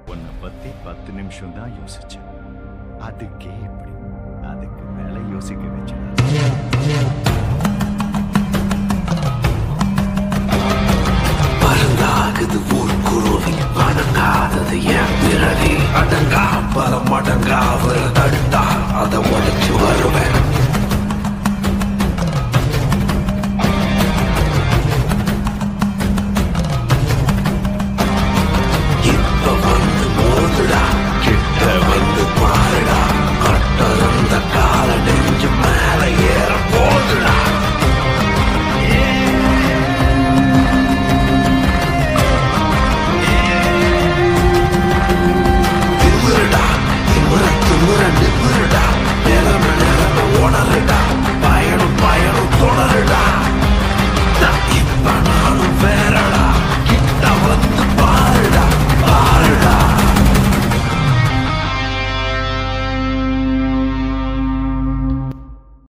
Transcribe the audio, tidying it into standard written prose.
உன்னை பத்தி 10 நிமிஷம் தான் யோசிச்சேன். அதுக்கே இப்படி, அதுக்கு மேல யோசிக்க வச்சேன்.